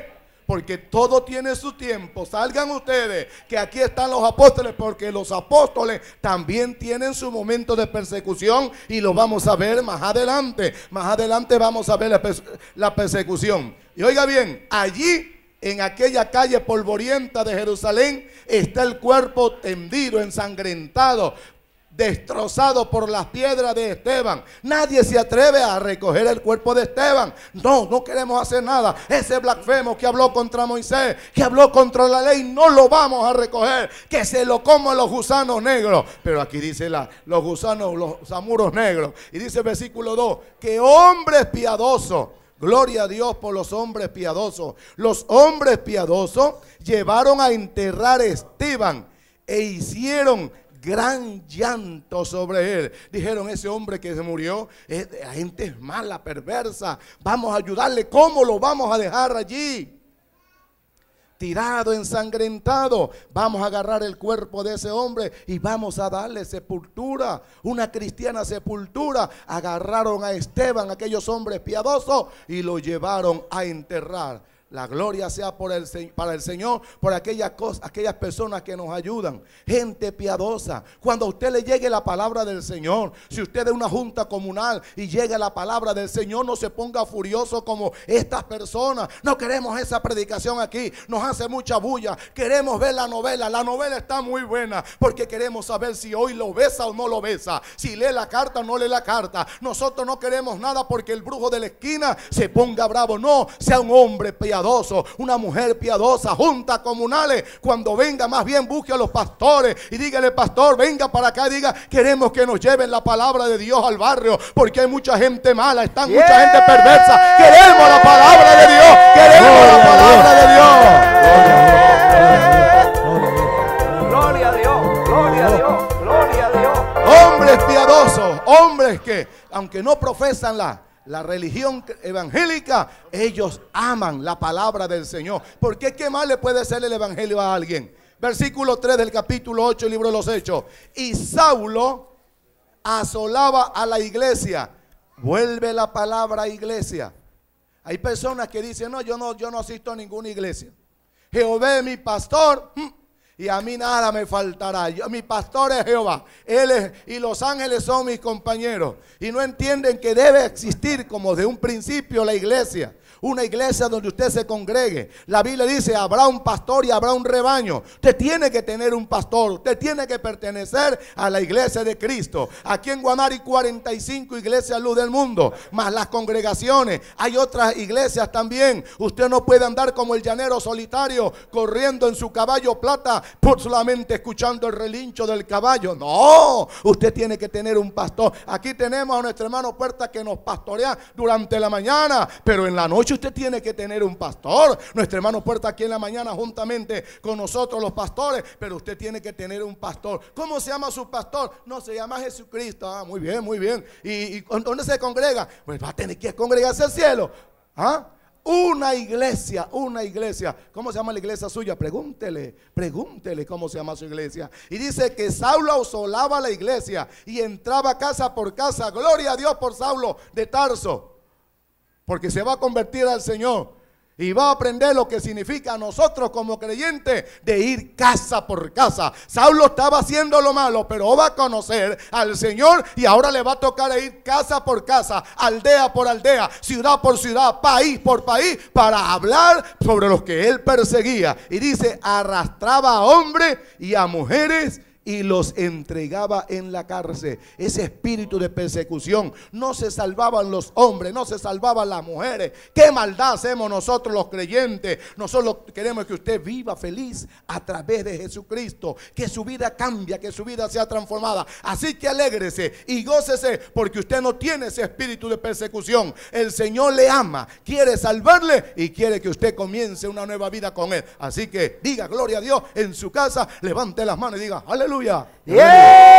porque todo tiene su tiempo. Salgan ustedes, que aquí están los apóstoles, porque los apóstoles también tienen su momento de persecución y lo vamos a ver más adelante. Más adelante vamos a ver la persecución. Y oiga bien, allí en aquella calle polvorienta de Jerusalén está el cuerpo tendido, ensangrentado, destrozado por las piedras de Esteban. Nadie se atreve a recoger el cuerpo de Esteban. No queremos hacer nada. Ese blasfemo que habló contra Moisés, que habló contra la ley, no lo vamos a recoger. Que se lo coman los gusanos negros. Pero aquí dice los gusanos, los zamuros negros. Y dice el versículo 2, que hombres piadosos. Gloria a Dios por los hombres piadosos. Los hombres piadosos llevaron a enterrar a Esteban e hicieron gran llanto sobre él. Dijeron, ese hombre que se murió, la gente es mala, perversa, vamos a ayudarle. ¿Cómo lo vamos a dejar allí? Tirado, ensangrentado. Vamos a agarrar el cuerpo de ese hombre y vamos a darle sepultura, una cristiana sepultura. Agarraron a Esteban, aquellos hombres piadosos, y lo llevaron a enterrar. La gloria sea para el Señor, por aquellas personas que nos ayudan. Gente piadosa. Cuando a usted le llegue la palabra del Señor, si usted es una junta comunal y llegue la palabra del Señor, no se ponga furioso como estas personas. No queremos esa predicación aquí, nos hace mucha bulla. Queremos ver la novela está muy buena, porque queremos saber si hoy lo besa o no lo besa, si lee la carta o no lee la carta. Nosotros no queremos nada porque el brujo de la esquina se ponga bravo. No, sea un hombre piadoso, una mujer piadosa, juntas comunales. Cuando venga, más bien busque a los pastores y dígale, pastor, venga para acá, diga, queremos que nos lleven la palabra de Dios al barrio, porque hay mucha gente mala, está mucha gente perversa. Queremos la palabra de Dios, queremos la palabra de Dios. Gloria a Dios, gloria a Dios, gloria a Dios. Hombres piadosos, hombres que, aunque no profesan la religión evangélica, ellos aman la palabra del Señor. Porque ¿qué más le puede hacer el evangelio a alguien? Versículo 3 del capítulo 8, libro de los Hechos. Y Saulo asolaba a la iglesia. Vuelve la palabra iglesia. Hay personas que dicen, no, yo no asisto a ninguna iglesia. Jehová es mi pastor, y a mí nada me faltará. Mi pastor es Jehová, y los ángeles son mis compañeros. Y no entienden que debe existir como de un principio la iglesia. Una iglesia donde usted se congregue. La Biblia dice, habrá un pastor y habrá un rebaño. Usted tiene que tener un pastor. Usted tiene que pertenecer a la iglesia de Cristo. Aquí en Guanare hay 45 iglesias luz del mundo, más las congregaciones. Hay otras iglesias también. Usted no puede andar como el llanero solitario, corriendo en su caballo plata, por solamente escuchando el relincho del caballo. No, usted tiene que tener un pastor. Aquí tenemos a nuestro hermano Puerta que nos pastorea durante la mañana, pero en la noche usted tiene que tener un pastor. Nuestro hermano Puerta aquí en la mañana juntamente con nosotros los pastores, pero usted tiene que tener un pastor. ¿Cómo se llama su pastor? No, se llama Jesucristo. Ah, muy bien, muy bien. ¿Y dónde se congrega? Pues va a tener que congregarse al cielo. ¿Ah? Una iglesia. ¿Cómo se llama la iglesia suya? Pregúntele cómo se llama su iglesia. Y dice que Saulo asolaba la iglesia y entraba casa por casa. Gloria a Dios por Saulo de Tarso, porque se va a convertir al Señor y va a aprender lo que significa a nosotros como creyentes de ir casa por casa. Saulo estaba haciendo lo malo, pero va a conocer al Señor y ahora le va a tocar ir casa por casa, aldea por aldea, ciudad por ciudad, país por país, para hablar sobre los que él perseguía. Y dice, arrastraba a hombres y a mujeres y los entregaba en la cárcel. Ese espíritu de persecución. No se salvaban los hombres, no se salvaban las mujeres. ¿Qué maldad hacemos nosotros los creyentes? Nosotros queremos que usted viva feliz a través de Jesucristo, que su vida cambie, que su vida sea transformada. Así que alégrese y gócese, porque usted no tiene ese espíritu de persecución. El Señor le ama, quiere salvarle y quiere que usted comience una nueva vida con Él. Así que diga gloria a Dios en su casa, levante las manos y diga aleluya. Gloria a Dios,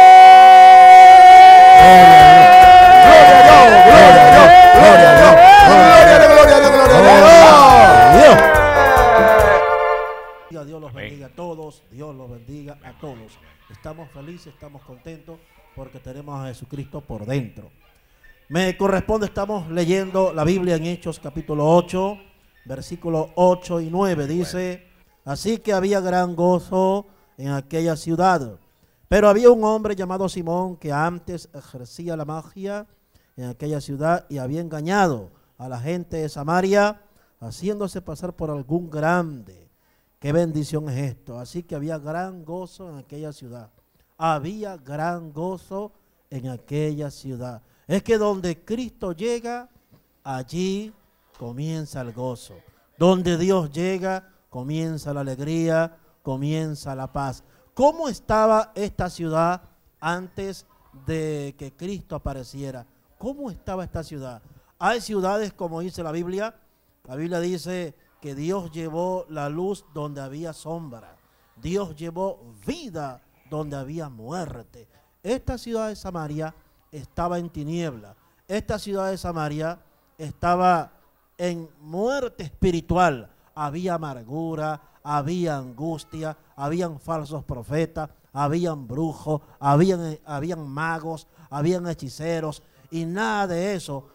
Dios los bendiga a todos, Dios los bendiga a todos. Estamos felices, estamos contentos porque tenemos a Jesucristo por dentro. Me corresponde, estamos leyendo la Biblia en Hechos capítulo 8, versículos 8 y 9. Dice, así que había gran gozo en aquella ciudad. Pero había un hombre llamado Simón que antes ejercía la magia en aquella ciudad y había engañado a la gente de Samaria, haciéndose pasar por algún grande. Qué bendición es esto. Así que había gran gozo en aquella ciudad. Había gran gozo en aquella ciudad. Es que donde Cristo llega, allí comienza el gozo. Donde Dios llega, comienza la alegría, comienza la paz. ¿Cómo estaba esta ciudad antes de que Cristo apareciera? ¿Cómo estaba esta ciudad? Hay ciudades, como dice la Biblia dice que Dios llevó la luz donde había sombra. Dios llevó vida donde había muerte. Esta ciudad de Samaria estaba en tiniebla. Esta ciudad de Samaria estaba en muerte espiritual. Había amargura, había angustia, habían falsos profetas, habían brujos, habían magos, habían hechiceros, y nada de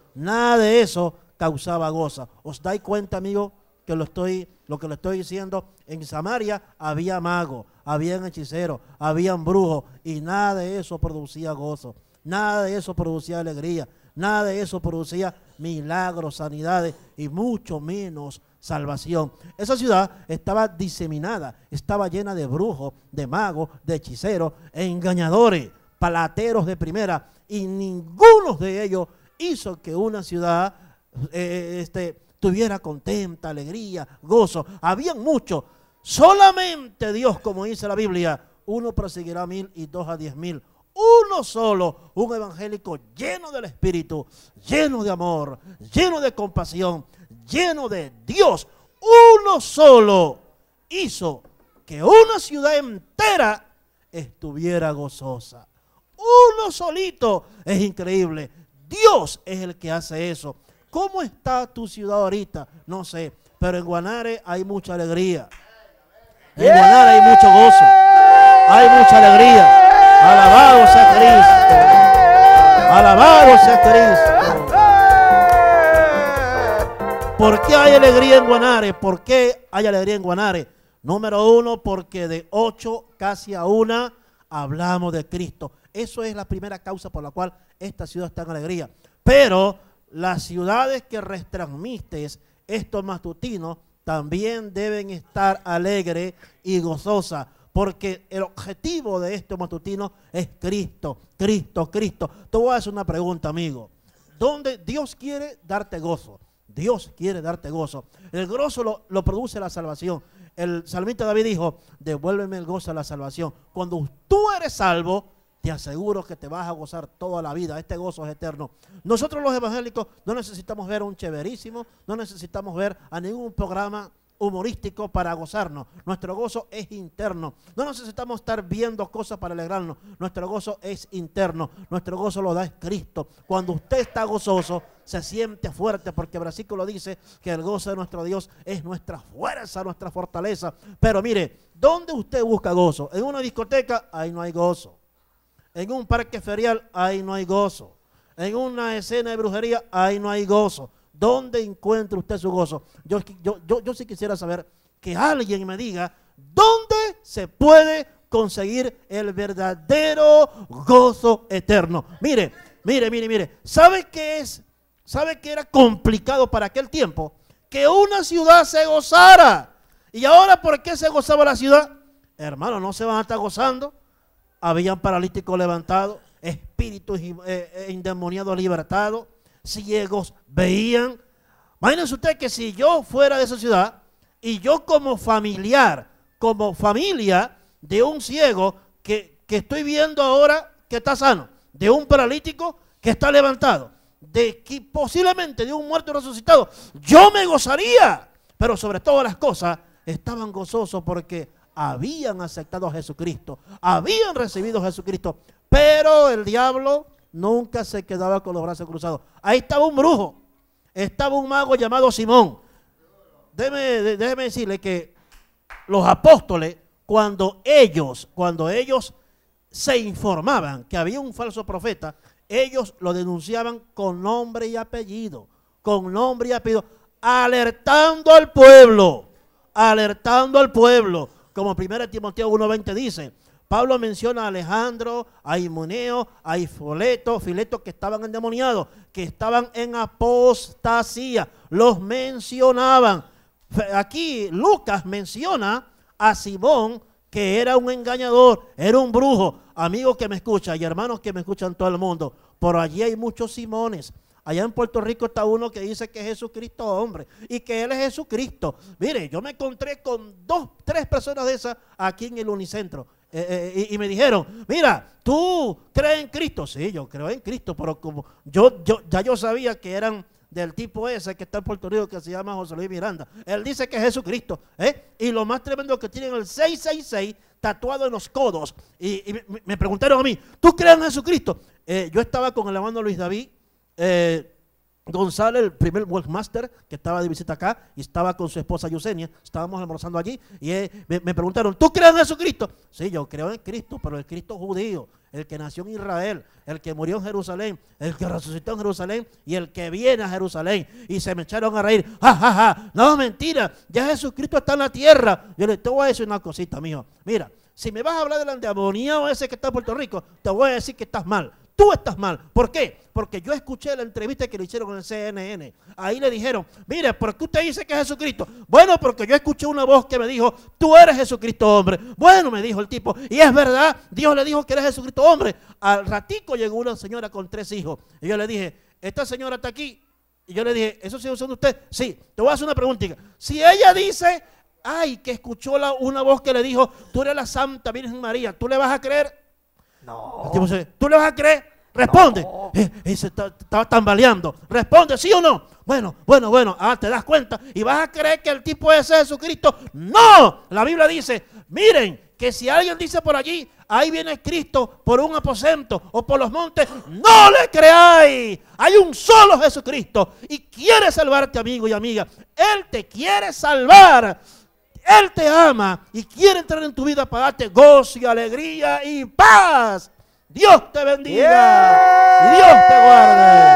eso causaba gozo. ¿Os dais cuenta, amigo, que lo que le estoy diciendo? En Samaria había magos, habían hechiceros, habían brujos, y nada de eso producía gozo, nada de eso producía alegría, nada de eso producía milagros, sanidades, y mucho menos salvación. Esa ciudad estaba diseminada, estaba llena de brujos, de magos, de hechiceros, engañadores, palateros de primera, y ninguno de ellos hizo que una ciudad tuviera contenta, alegría, gozo. Habían muchos. Solamente Dios, como dice la Biblia, uno perseguirá a 1000 y 2 a 10,000. Uno solo, un evangélico lleno del Espíritu, lleno de amor, lleno de compasión, lleno de Dios. Uno solo hizo que una ciudad entera estuviera gozosa. Uno solito. Es increíble. Dios es el que hace eso. ¿Cómo está tu ciudad ahorita? No sé, pero en Guanare hay mucha alegría. En Guanare hay mucho gozo, hay mucha alegría. Alabado sea Cristo. Alabado sea Cristo. ¿Por qué hay alegría en Guanare? ¿Por qué hay alegría en Guanare? Número uno, porque de 8 casi a 1 hablamos de Cristo. Eso es la primera causa por la cual esta ciudad está en alegría. Pero las ciudades que retransmites estos matutinos también deben estar alegres y gozosas, porque el objetivo de estos matutinos es Cristo, Cristo, Cristo. Te voy a hacer una pregunta, amigo. ¿Dónde Dios quiere darte gozo? Dios quiere darte gozo. El gozo lo produce la salvación. El salmista David dijo, devuélveme el gozo a la salvación. Cuando tú eres salvo, te aseguro que te vas a gozar toda la vida. Este gozo es eterno. Nosotros los evangélicos no necesitamos ver un chéverísimo, no necesitamos ver a ningún programa humorístico para gozarnos. Nuestro gozo es interno. No necesitamos estar viendo cosas para alegrarnos. Nuestro gozo es interno. Nuestro gozo lo da Cristo. Cuando usted está gozoso, se siente fuerte, porque el versículo dice que el gozo de nuestro Dios es nuestra fuerza, nuestra fortaleza. Pero mire, ¿dónde usted busca gozo? En una discoteca, ahí no hay gozo. En un parque ferial, ahí no hay gozo. En una escena de brujería, ahí no hay gozo. ¿Dónde encuentra usted su gozo? Yo sí quisiera saber que alguien me diga dónde se puede conseguir el verdadero gozo eterno. Mire. ¿Sabe qué es? ¿Sabe que era complicado para aquel tiempo? Que una ciudad se gozara. ¿Y ahora por qué se gozaba la ciudad? Hermano, no se van a estar gozando. Habían paralíticos levantados, espíritus endemoniados libertados, ciegos veían. Imagínense usted que si yo fuera de esa ciudad y yo como familia de un ciego que estoy viendo ahora que está sano, de un paralítico que está levantado, posiblemente de un muerto resucitado, yo me gozaría. Pero sobre todas las cosas estaban gozosos porque habían aceptado a Jesucristo, habían recibido a Jesucristo. Pero el diablo nunca se quedaba con los brazos cruzados. Ahí estaba un brujo, estaba un mago llamado Simón. Déjeme decirle que los apóstoles, cuando ellos se informaban que había un falso profeta, ellos lo denunciaban con nombre y apellido, alertando al pueblo, alertando al pueblo, como 1 Timoteo 1:20 dice. Pablo menciona a Alejandro, a Himeneo, a Fileto que estaban endemoniados, que estaban en apostasía, los mencionaban. Aquí Lucas menciona a Simón, que era un engañador, era un brujo. Amigos que me escuchan y hermanos que me escuchan todo el mundo, por allí hay muchos Simones. Allá en Puerto Rico está uno que dice que es Jesucristo hombre y que él es Jesucristo. Mire, yo me encontré con 2, 3 personas de esas aquí en el Unicentro y me dijeron, mira, ¿tú crees en Cristo? Sí, yo creo en Cristo, pero como yo sabía que eran del tipo ese que está en Puerto Rico, que se llama José Luis Miranda. Él dice que es Jesucristo, y lo más tremendo es que tienen el 666 tatuado en los codos. Y me preguntaron a mí, ¿tú crees en Jesucristo? Yo estaba con el hermano Luis David González, el primer webmaster que estaba de visita acá, y estaba con su esposa Yusenia. Estábamos almorzando allí y me preguntaron, ¿tú crees en Jesucristo? Sí, yo creo en Cristo, pero el Cristo judío, el que nació en Israel, el que murió en Jerusalén, el que resucitó en Jerusalén y el que viene a Jerusalén. Y se me echaron a reír. ¡Ja, ja, ja! No, mentira, ya Jesucristo está en la tierra. Yo te voy a decir una cosita, mijo. Mira, si me vas a hablar del endemoniado ese que está en Puerto Rico, te voy a decir que estás mal. Tú estás mal. ¿Por qué? Porque yo escuché la entrevista que le hicieron en el CNN. Ahí le dijeron, mire, ¿por qué usted dice que es Jesucristo? Bueno, porque yo escuché una voz que me dijo, tú eres Jesucristo hombre. Bueno, me dijo el tipo, y es verdad, Dios le dijo que eres Jesucristo hombre. Al ratico llegó una señora con 3 hijos. Y yo le dije, esta señora está aquí. Y yo le dije, ¿eso sí son de usted? Sí, te voy a hacer una preguntita. Si ella dice, ay, que escuchó una voz que le dijo, tú eres la Santa Virgen María, ¿tú le vas a creer? No. ¿Tú le vas a creer? Responde. No. Y se estaba tambaleando. Responde, ¿sí o no? Bueno. Te das cuenta. ¿Y vas a creer que el tipo ese es Jesucristo? ¡No! La Biblia dice, miren, que si alguien dice por allí, ahí viene Cristo por un aposento o por los montes, no le creáis. Hay un solo Jesucristo y quiere salvarte, amigo y amiga. Él te quiere salvar. Él te ama y quiere entrar en tu vida para darte gozo y alegría y paz. Dios te bendiga y Dios te guarde.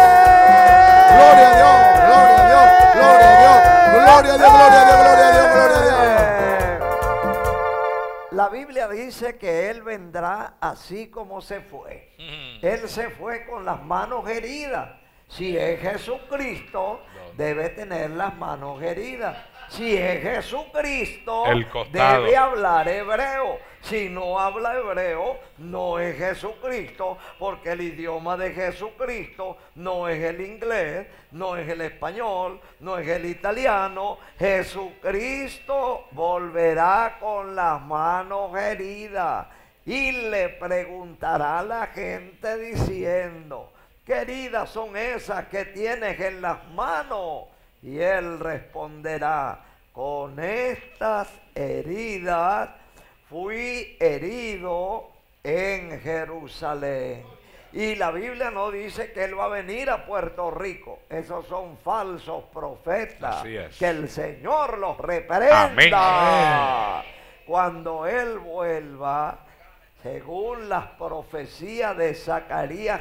Gloria a Dios, gloria a Dios, gloria a Dios, gloria a Dios, gloria a Dios, gloria a Dios, gloria a Dios. La Biblia dice que Él vendrá así como se fue. Él se fue con las manos heridas. Si es Jesucristo, debe tener las manos heridas. Si es Jesucristo, debe hablar hebreo. Si no habla hebreo, no es Jesucristo, porque el idioma de Jesucristo no es el inglés, no es el español, no es el italiano. Jesucristo volverá con las manos heridas y le preguntará a la gente diciendo, ¿qué heridas son esas que tienes en las manos? Y él responderá, con estas heridas fui herido en Jerusalén. Y la Biblia no dice que él va a venir a Puerto Rico. Esos son falsos profetas. Así es. Que el Señor los reprenda. Amén. Cuando él vuelva, según las profecías de Zacarías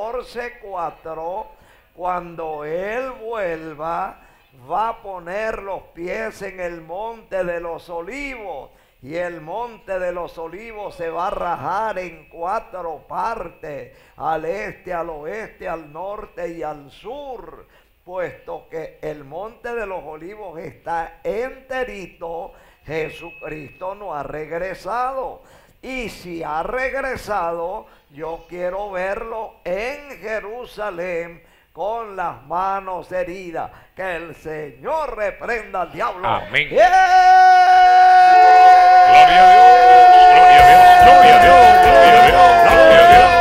14:4, cuando él vuelva, va a poner los pies en el monte de los olivos. Y el monte de los olivos se va a rajar en 4 partes, al este, al oeste, al norte y al sur, puesto que el monte de los olivos está enterito. Jesucristo no ha regresado. Y si ha regresado, yo quiero verlo en Jerusalén con las manos heridas. Que el Señor reprenda al diablo. Amén. ¡Yeah! Gloria a Dios, gloria a Dios, gloria a Dios, gloria a Dios, gloria a Dios.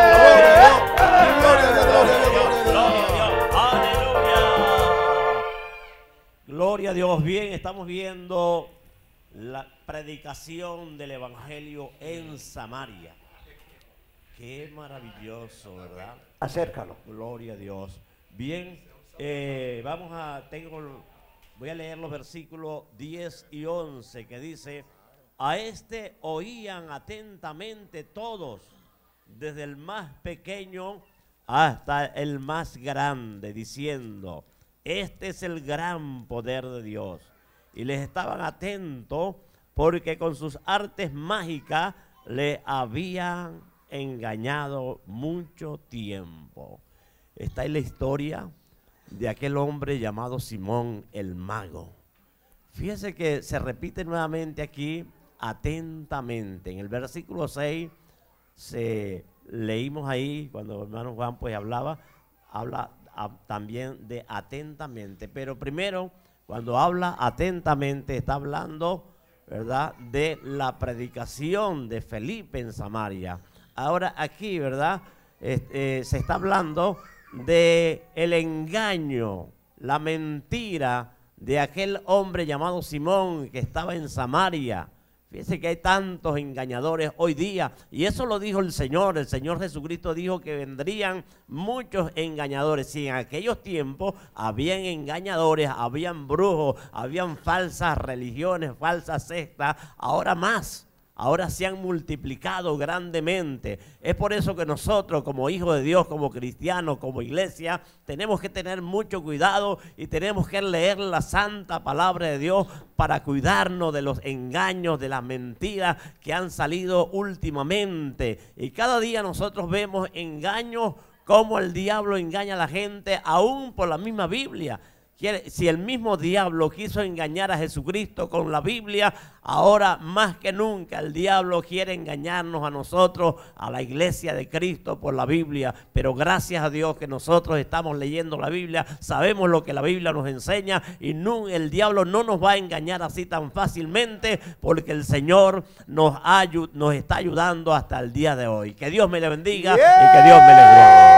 Gloria a Dios. Bien, estamos viendo la predicación del Evangelio en Samaria. Qué maravilloso, ¿verdad? Acércalo. Gloria a Dios. Bien, voy a leer los versículos 10 y 11 que dice, a este oían atentamente todos, desde el más pequeño hasta el más grande, diciendo, Este es el gran poder de Dios. Y les estaban atentos porque con sus artes mágicas le habían engañado mucho tiempo. Esta es la historia de aquel hombre llamado Simón el mago. Fíjese que se repite nuevamente aquí atentamente. En el versículo 6 leímos ahí cuando el hermano Juan pues habla también de atentamente. Pero primero, cuando habla atentamente, está hablando, ¿verdad?, de la predicación de Felipe en Samaria. Ahora aquí, ¿verdad?, se está hablando de el engaño, la mentira de aquel hombre llamado Simón que estaba en Samaria. Fíjense que hay tantos engañadores hoy día, y eso lo dijo el Señor Jesucristo dijo que vendrían muchos engañadores. Si en aquellos tiempos habían engañadores, habían brujos, habían falsas religiones, falsas sectas, ahora más. Ahora se han multiplicado grandemente. Es por eso que nosotros como hijos de Dios, como cristianos, como iglesia, tenemos que tener mucho cuidado y tenemos que leer la santa palabra de Dios para cuidarnos de los engaños, de las mentiras que han salido últimamente. Y cada día nosotros vemos engaños, como el diablo engaña a la gente, aún por la misma Biblia. Si el mismo diablo quiso engañar a Jesucristo con la Biblia, ahora más que nunca el diablo quiere engañarnos a nosotros, a la iglesia de Cristo por la Biblia. Pero gracias a Dios que nosotros estamos leyendo la Biblia, sabemos lo que la Biblia nos enseña y el diablo no nos va a engañar así tan fácilmente, porque el Señor nos está ayudando hasta el día de hoy. Que Dios me le bendiga y que Dios me le guarde.